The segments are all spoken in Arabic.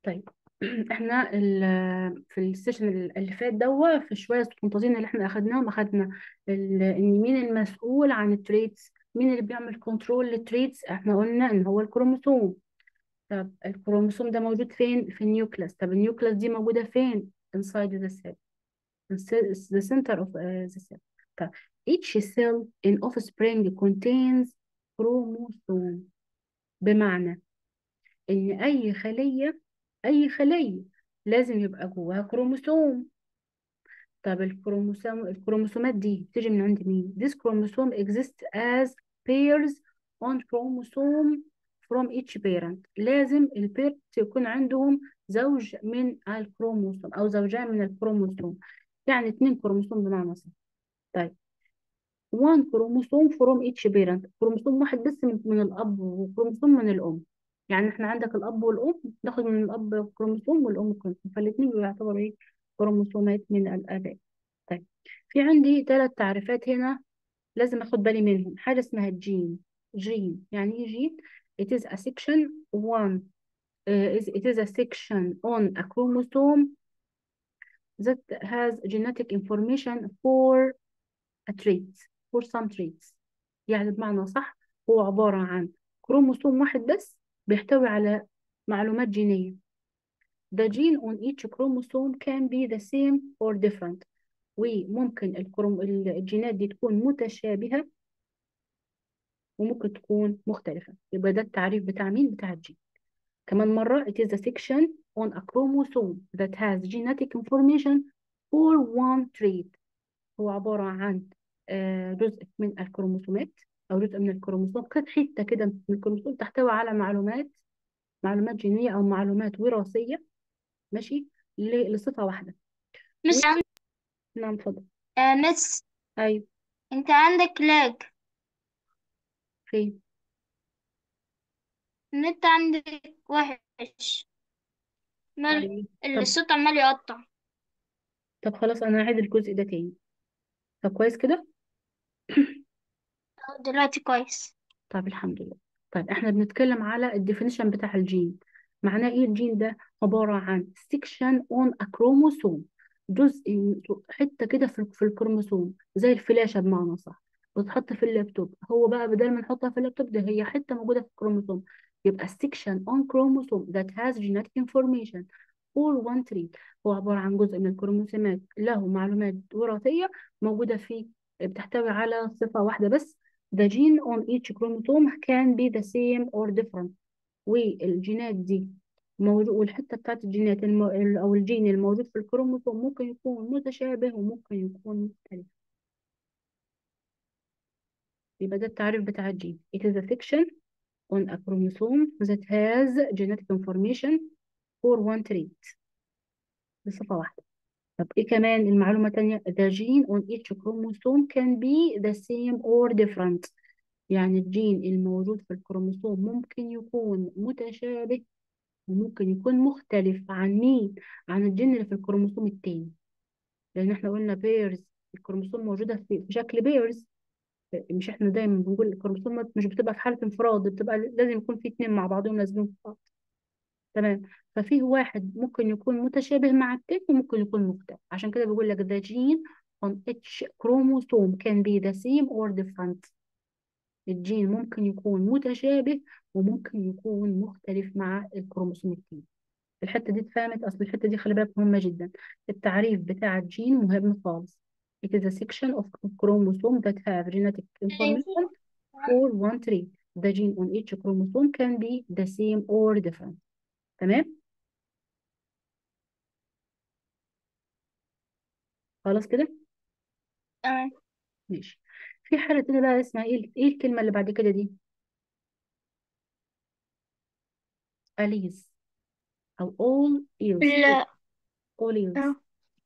طيب. احنا في السيشن اللي فات في شويه منتظرين اللي احنا اخدناهم. اخدنا ان مين المسؤول عن التريتس، مين اللي بيعمل كنترول للتريتس. احنا قلنا ان هو الكروموسوم. طب الكروموسوم ده موجود فين؟ في النيوكليس. طب النيوكليس دي موجوده فين؟ inside the cell. the center of the cell. طب each cell in offspring contains chromosome. بمعنى ان اي خليه لازم يبقى جواها كروموسوم. طب الكروموسومات دي بتيجي من عند مين؟ This chromosome exists as pairs on chromosome from each parent. لازم البيرت يكون عندهم زوج من الكروموسوم او زوجان من الكروموسوم، يعني اتنين كروموسوم بمعنى صح. طيب one chromosome from each parent، كروموسوم واحد بس من الأب وكروموسوم من الأم. يعني احنا عندك الأب والأم، ناخد من الأب كروموسوم والأم كروموسوم، فالاتنين بيعتبروا ايه؟ كروموسومات من الآباء. طيب في عندي 3 تعريفات هنا لازم اخد بالي منهم. حاجة اسمها الجين. جين يعني ايه جين؟ it is a section one it is a section on a chromosome that has genetic information for a trait for some traits. يعني بمعنى صح هو عبارة عن كروموسوم واحد بس بيحتوي على معلومات جينية. The gene on each chromosome can be the same or different. وممكن الجينات دي تكون متشابهة وممكن تكون مختلفة. يبقى ده التعريف بتاع مين؟ بتاع الجين. كمان مرة it is a section on a chromosome that has genetic information for one trait. هو عبارة عن جزء من الكروموسومات أو جزء من الكروموسوم، كانت حتة كده من الكروموسوم تحتوي على معلومات جينية أو معلومات وراثية، ماشي، لصفة واحدة. و... مس عند... نعم اتفضل. مس، أيوه. انت عندك لاج. فين؟ النت عندك وحش. طيب. طب الصوت عمال يقطع. طب خلاص أنا هعيد الجزء ده تاني. طب كويس كده. دلوقتي كويس. طب الحمد لله. طيب احنا بنتكلم على الديفينيشن بتاع الجين. معناه ايه الجين ده؟ عبارة عن section on a chromosome، جزء، حتة كده في الكروموسوم، زي الفلاشة بمعنى صح، بتحط في اللابتوب. هو بقى بدل ما نحطها في اللابتوب ده هي حتة موجودة في الكروموسوم، يبقى section on chromosome that has genetic information for one trait. هو عبارة عن جزء من الكروموسومات له معلومات وراثية موجودة فيه، بتحتوي على صفة واحدة بس. The gene on each chromosome can be the same or different. والجينات دي موجود، والحتة بتاعت الجينات أو الجين الموجود في الكروموسوم ممكن يكون متشابه وممكن يكون مختلف. يبقى ده التعريف بتاع الجين. It is a section on a chromosome that has genetic information for one trait، بصفة واحدة. طب إيه كمان المعلومة التانية؟ The gene on each chromosome can be the same or different. يعني الجين الموجود في الكروموسوم ممكن يكون متشابه وممكن يكون مختلف عن مين؟ عن الجين اللي في الكروموسوم التاني. لأن احنا قلنا بيرز، الكروموسوم موجودة في شكل بيرز. مش احنا دايما بنقول الكروموسوم مش بتبقى في حالة انفراد، بتبقى لازم يكون في اتنين مع بعضهم لازمين في بعض. تمام. ففيه واحد ممكن يكون متشابه مع التاني وممكن يكون مختلف. عشان كده بيقول لك the gene on each chromosome can be the same or different. الجين ممكن يكون متشابه وممكن يكون مختلف مع الكروموسوم التاني. الحتة دي اتفهمت؟ أصل الحتة دي خلي بالك مهمة جدا. التعريف بتاع الجين مهم خالص. It is a section of chromosome that have genetic information for one trait. The gene on each chromosome can be the same or different. تمام؟ خلاص كده؟ تمام. ماشي. في حالة تانية بقى اسمها ايه الكلمة اللي بعد كده دي؟ أليس أو all ears. لا. all ears. آه.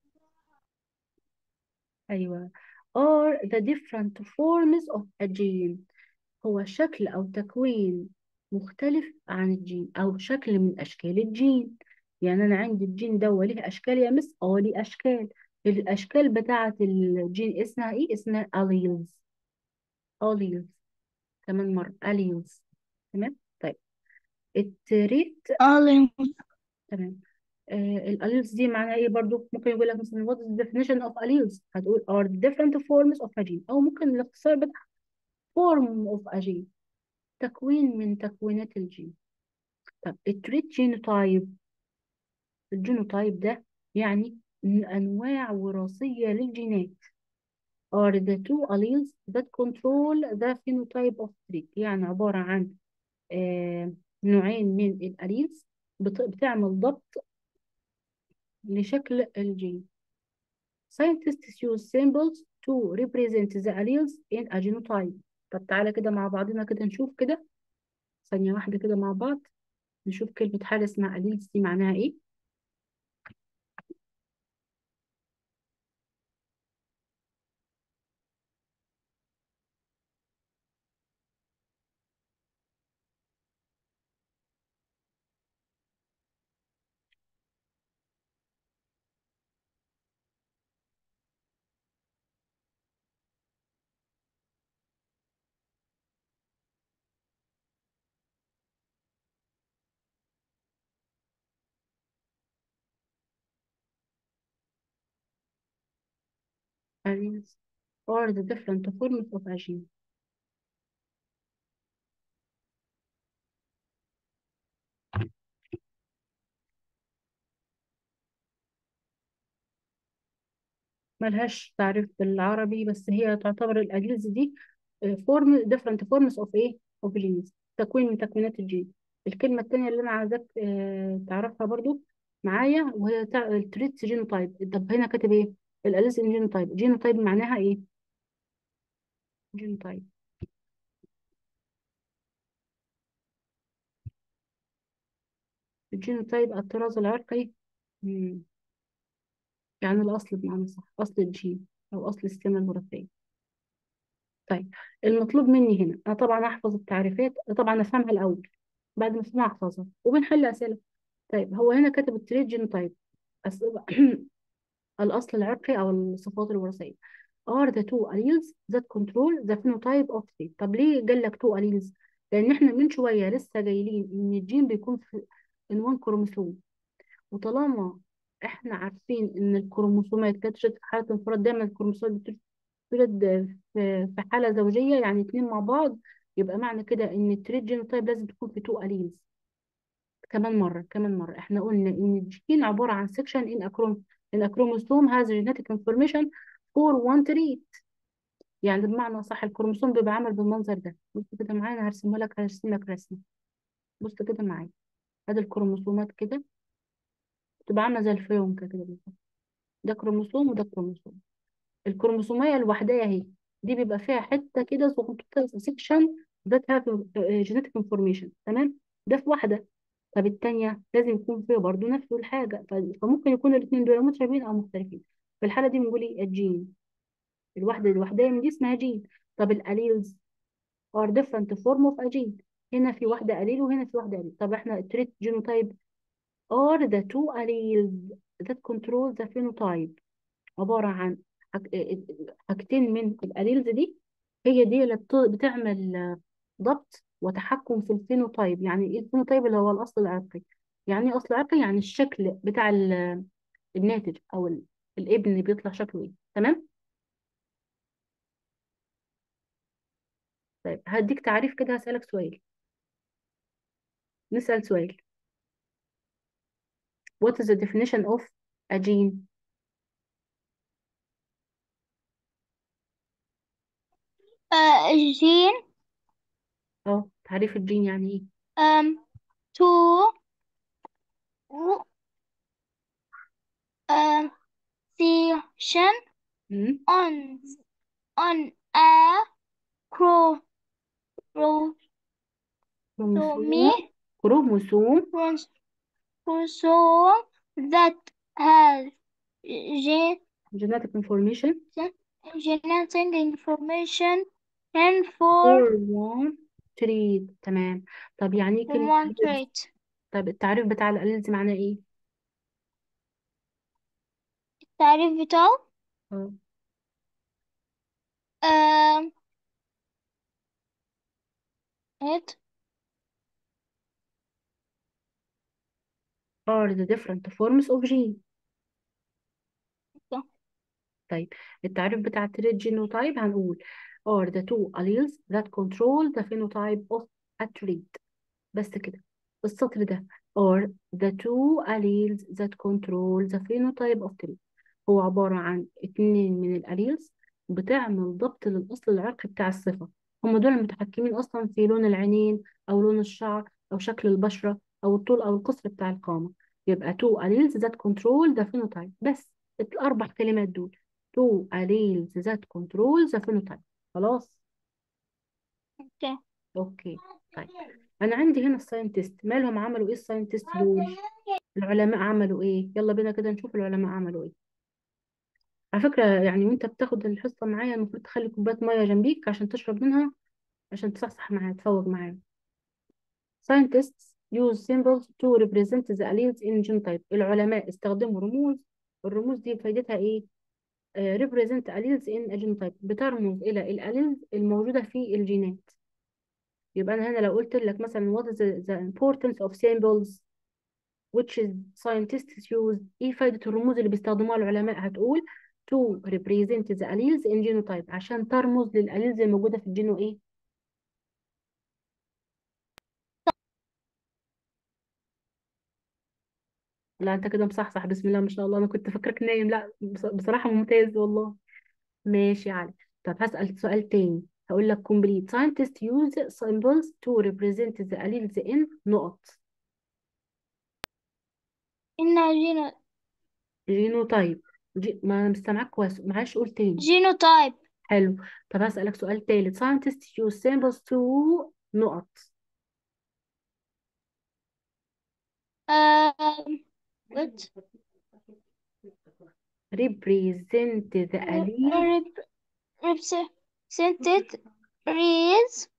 أيوه. are the different forms of a gene. هو شكل أو تكوين مختلف عن الجين أو شكل من أشكال الجين. يعني أنا عندي الجين ده وليه أشكال يا مس؟ ليه أشكال. الأشكال بتاعة الجين اسمها إيه؟ اسمها alleles. alleles. كمان مرة alleles. تمام؟ طيب التريت. آه. تمام. الاليلز دي معناها ايه برضو؟ ممكن يقول لك مثلا what is the definition of alleles، هتقول are different forms of a gene، او ممكن الاختصار بتاع form of a gene، تكوين من تكوينات الجين. طب التريت جينوتايب، الجينوتايب ده يعني انواع وراثيه للجينات are the two alleles that control the phenotype of trait، يعني عباره عن نوعين من الاليلز بتعمل ضبط لشكل الجين. Scientists use symbols to represent the alleles in a genotype. طب تعالى كده مع بعضنا كده نشوف كده، ثانية واحدة كده مع بعض، نشوف كلمة حاجة اسمها alleles دي معناها ايه. Alleles are the different forms of a gene. ملهاش تعريف بالعربي، بس هي تعتبر الأجهزة دي فورم different forms of ايه of genes، تكوين من تكوينات الجين. الكلمة التانية اللي أنا عايزاك تعرفها برضو معايا، وهي التريتس جينوتايب. طب هنا كاتب ايه؟ الأليس ان جينوتايب، جينوتايب معناها ايه؟ جينوتايب، الجينوتايب الطراز العرقي. مم. يعني الأصل بمعنى صح، أصل الجين أو أصل السمة الوراثية. طيب المطلوب مني هنا أنا طبعا أحفظ التعريفات، طبعا أفهمها الأول، بعد ما أفهمها أحفظها وبنحل أسئلة. طيب هو هنا كاتب التريت جينوتايب، الأصل العرقي أو الصفات الوراثية are the two alleles that control the phenotype of trait. طب ليه قال لك two alleles؟ لأن احنا من شوية لسه قايلين إن الجين بيكون في عنوان كروموسوم، وطالما احنا عارفين إن الكروموسومات لا توجد في حالة انفراد، دايما الكروموسومات بتوجد في حالة زوجية، يعني اتنين مع بعض، يبقى معنى كده إن التريت جينوتايب لازم تكون في two alleles. كمان مرة احنا قلنا ان الجين عبارة عن section in a chromosome has genetic information for one trait. يعني بمعنى صح الكروموسوم بيبقى عامل بالمنظر ده. بص كده معايا، انا هرسم لك رسمة. بص كده معايا، ادي الكروموسومات كده بتبقى عاملة زي الفيونكة كده بالظبط، ده كروموسوم وده كروموسوم. الكروموسومية الوحدية اهي، دي بيبقى فيها حتة كده صغنطوطة section that have genetic information، تمام؟ ده في واحدة. طب التانية لازم يكون فيها برضو نفس الحاجة، فممكن يكون الاثنين دول متشابهين أو مختلفين. في الحالة دي بنقول إيه؟ الجين، الواحدة الوحدية من دي اسمها جين. طب الأليلز are different form of a gene، هنا في واحدة أليل وهنا في واحدة أليل. طب احنا التريت جينوتايب are the two alleles that control the phenotype، عبارة عن حاجتين من الأليلز دي، هي دي اللي بتعمل ضبط وتحكم في الفينوتايب. يعني ايه الفينوتايب؟ اللي هو الأصل العرقي. يعني ايه أصل عرقي؟ يعني الشكل بتاع الناتج أو الابن اللي بيطلع شكله ايه، تمام؟ طيب هديك تعريف كده، هسألك سؤال، نسأل سؤال. What is the definition of a gene؟ الجين اه تعريف الجين يعني ايه؟ two section مم؟ on a chromosome كروموسوم، كروموسوم chromosome that has ge- genetic information genetic information and for for one trait. تمام. طب يعني ايه كلمة one allele؟ trait. طب التعريف بتاع الاليلز معناه ايه؟ التعريف بتاعه اه um, it are the different forms of gene. Okay. طيب التعريف بتاع التريت جينوتايب هنقول are the two alleles that control the phenotype of a trait. بس كده السطر ده are the two alleles that control the phenotype of trait. هو عبارة عن اتنين من الاليلز بتعمل ضبط للأصل العرقي بتاع الصفة. هم دول المتحكمين أصلا في لون العينين أو لون الشعر أو شكل البشرة أو الطول أو القصر بتاع القامة. يبقى two alleles that control the phenotype. بس الأربع كلمات دول two alleles that control the phenotype. خلاص. Okay. أوكي. طيب أنا عندي هنا الساينتست مالهم عملوا إيه الساينتست دول؟ العلماء عملوا إيه؟ يلا بينا كده نشوف العلماء عملوا إيه. على فكرة يعني وانت بتاخد الحصة معايا المفروض تخلي كوباية مية جنبيك عشان تشرب منها عشان تصحصح معايا تفوق معايا. Scientists use symbols to represent the alleles in genotype. العلماء استخدموا رموز. الرموز دي فايدتها ايه؟ represent alleles in a genotype. بترمز الى الاليلز الموجودة في الجينات. يبقى انا هنا لو قلت لك مثلا what is the importance of symbols which is scientists use. ايه فايدة الرموز اللي بيستخدموها العلماء؟ هتقول to represent the alleles in genotype عشان ترمز للاليلز الموجودة في الجينو ايه. لا انت كده مصحصح بسم الله ما شاء الله. انا كنت فاكرك نايم. لا بصراحة ممتاز والله. ماشي يا علي. طب هسأل سؤال تاني. هقول لك complete scientists use symbols to represent the alleles in نقط إنها جينوتايب. ما مستمعك كويس معلش قول تاني. genotype. حلو. طب هسألك سؤال تالت scientists use symbols to نقط What? represent the alleles Represented is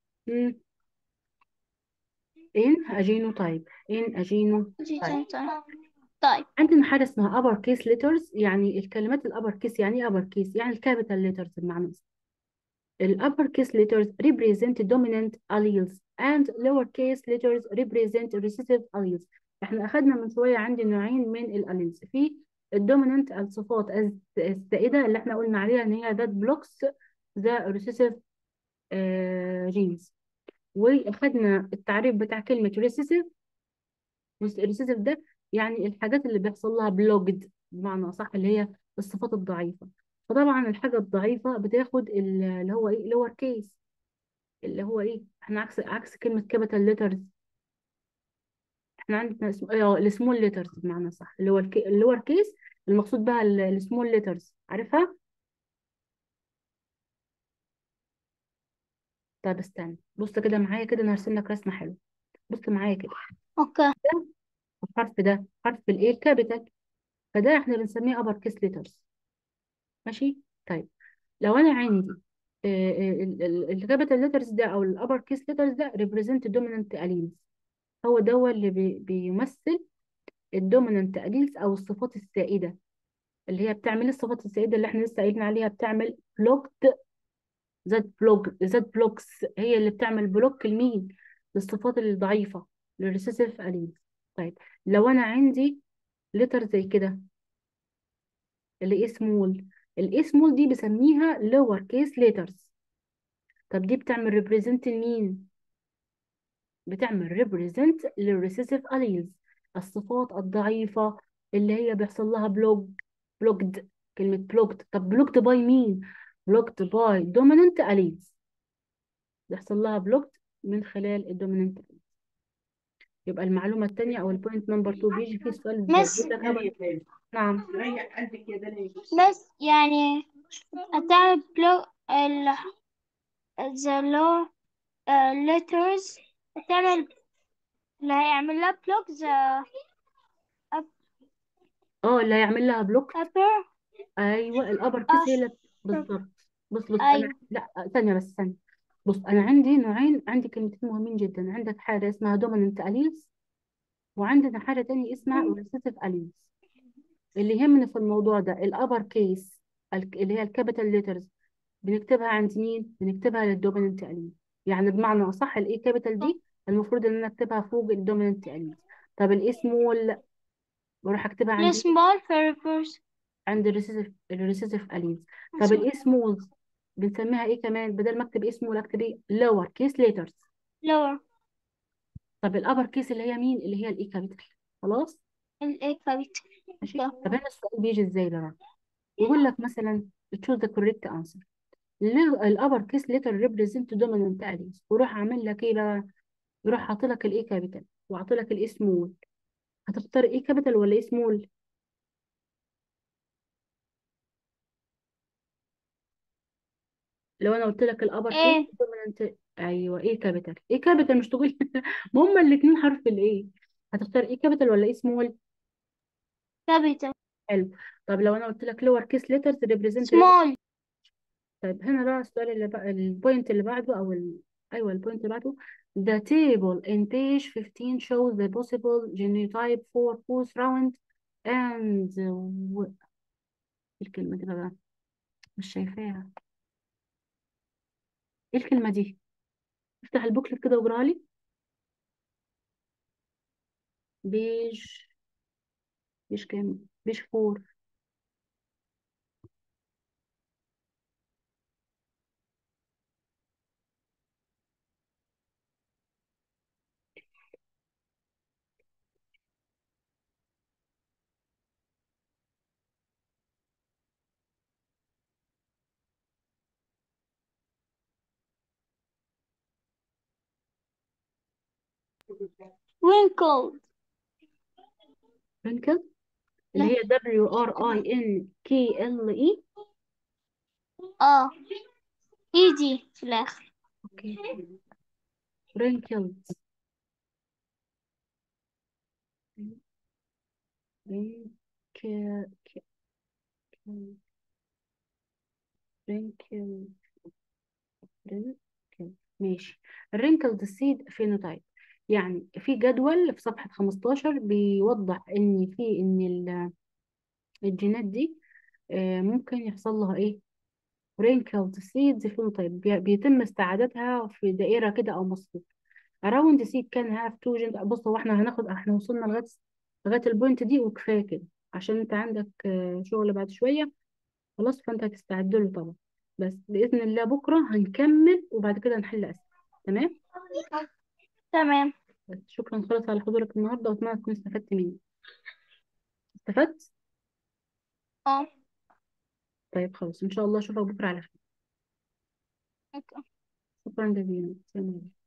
in a genotype. in a genotype. طيب. عندنا حاجة اسمها upper case letters. يعني الكلمات الأبر كيس يعني ايه upper case؟ يعني الكابيتال letters بمعنى الupper case letters represent dominant alleles and lower case letters represent recessive alleles. احنا أخدنا من شوية عندي نوعين من الاليلز. في الدومينانت الصفات السائدة اللي احنا قلنا عليها ان هي that blocks the recessive genes. واخدنا التعريف بتاع كلمة recessive. والريسيسيف ده يعني الحاجات اللي بيحصل لها بلوجد بمعنى صح اللي هي الصفات الضعيفة. فطبعا الحاجة الضعيفة بتاخد اللي هو ايه لور كيس. اللي هو ايه احنا عكس كلمة كابيتال ليترز. احنا عندنا السمول ليترز بمعنى صح اللي هو اللور كيس. المقصود بها السمول ليترز عارفها. طب استنى بص كده معايا كده انا هرسم لك رسمة حلوة. بص معايا كده. Okay. ده الحرف ده حرف الايه الكابيتال. فده احنا بنسميه ابر كيس ليترز. ماشي. طيب لو انا عندي الكابيتال ليترز ده او الابر كيس ليترز ده ريبريزنت دومينانت اليلز. هو ده اللي بيمثل الدومينانت اليلز او الصفات السائده اللي هي بتعمل الصفات السائده اللي احنا لسه قايلين عليها بتعمل ذات بلوكس. هي اللي بتعمل بلوك لمين؟ للصفات الضعيفه للريسيسيف اليلز. طيب لو انا عندي لتر زي كده اللي اسمول. الاسمول دي بسميها lower case letters. طب دي بتعمل ريبريزنت لمين؟ بتعمل ريبريزنت للريسيسيف اليلز الصفات الضعيفة اللي هي بيحصل لها بلوكد. كلمة بلوكد. طب بلوكد باي مين؟ بلوكد باي دوميننت اليلز. بيحصل لها بلوكد من خلال الدوميننت. يبقى المعلومة التانية أو البوينت نمبر 2 بيجي فيه سؤال بيقول بس لك نعم. بس يعني هتعمل بلو the low letters هتعمل اللي هيعمل لها بلوك the اللي هيعمل لها بلوك. upper ايوه الابر كيس هي اللي upper. بالظبط. بص انا أيوة. لا ثانيه بس ثانيه. بص انا عندي نوعين. عندي كلمتين مهمين جدا. عندك حاجه اسمها دوميننت اليلز وعندنا حاجه تانية اسمها ريسيسيف اليلز. اللي يهمني في الموضوع ده الابر كيس اللي هي الكابيتال ليترز بنكتبها عند مين؟ بنكتبها للدوميننت اليلز. يعني بمعنى اصح الايه كابيتال دي المفروض ان انا اكتبها فوق الدوميننت اليلز. طب الايه سمول واروح اكتبها عند السمول في الريفرس. عند الريسيسيف الينز. طب الاي سمول بنسميها ايه كمان؟ بدل ما اكتب ايه سمول اكتب ايه؟ لور كيس ليترز. lower. طب الابر كيس اللي هي مين؟ اللي هي الاي كابيتال. خلاص. الإيكابيت. ماشي. طب هنا السؤال بيجي ازاي بقى؟ يقول لك مثلا choose the correct answer. الابر كيس ليتر ريبريزنت دومينانت اليس، ويروح عامل لك ايه بقى؟ يروح حاطط لك الاي كابيتال وحاطط لك الاي سمول. هتختار ايه كابيتال ولا ايه سمول؟ لو انا قلت لك الابر كيس ايه دومينانت، ايوه ايه كابيتال، ايه كابيتال مش تقول ما هما الاثنين حرف الايه. هتختار ايه كابيتال ولا ايه سمول؟ كابيتال. حلو. طب لو انا قلت لك لور كيس ليترز ريبريزنت. سمول. طيب هنا بقى السؤال اللي بقى البوينت اللي بعده ايوه البوينت اللي بعده. The table in page 15 shows the possible genotype for both round and الكلمة دي بقى مش شايفاها. ايه الكلمة دي؟ افتح البوكلت كده واقراها لي. بيج بيج كام؟ بيج 4. wrinkled. wrinkle اللي لا. هي WRINKLE. اه ايدي في الآخر. اوكي. wrinkled. wrinkle wrinkle wrinkle. ماشي. الرينكلد سيد فينوتايب، يعني في جدول في صفحة 15 بيوضح ان الجينات دي ممكن يحصل لها ايه؟ wrinkled seeds phenotype بيتم استعادتها في دائرة كده او مصفوفة. around seed can have two genes. بص هو احنا وصلنا لغاية البوينت دي وكفاية كده، عشان انت عندك شغل بعد شوية. خلاص فانت هتستعد له طبعا. بس بإذن الله بكرة هنكمل وبعد كده نحل أسئلة. تمام. تمام. بس شكرا خالص على حضورك النهاردة، وأتمنى تكون استفدت مني. استفدت؟ اه. طيب خلاص إن شاء الله أشوفك بكرة على خير. شكرا جزيلا، سلام عليكم.